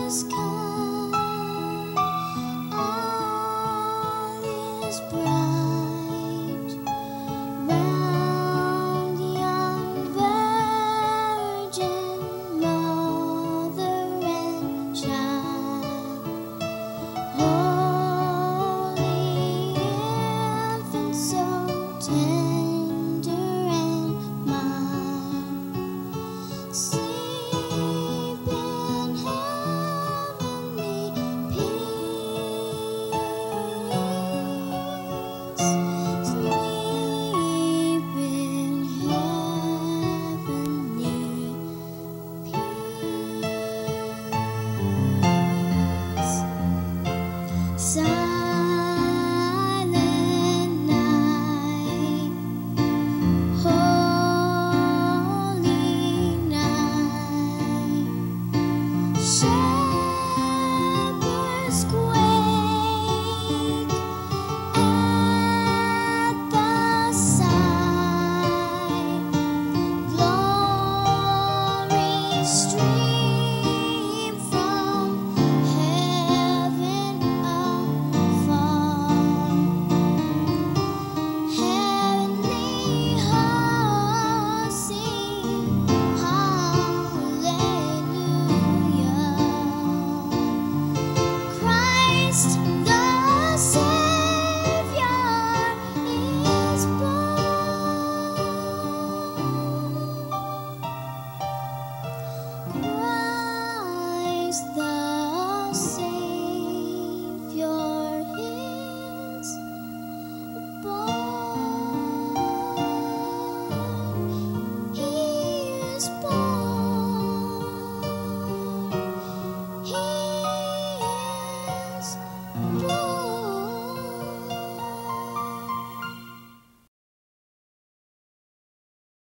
has come, all is bright round young virgin mother and child. Holy infant, so tender and mild, sleep in heavenly peace, sleep in heavenly peace. Silent night, holy night,